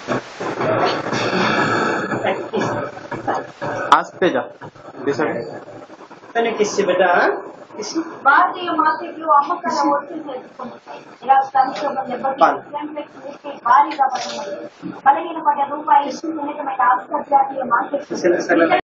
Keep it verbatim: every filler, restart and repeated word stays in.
आस्ते जा किसी बेटा भारतीय మార్కెట్లో అమ్మకాల ఒత్తిడి ఇలా సంక్షోభం భారీగా పడుతుంది. బలహీనపడ్డ రూపాయి సున్నితమైన అంతర్జాతీయ మార్కెట్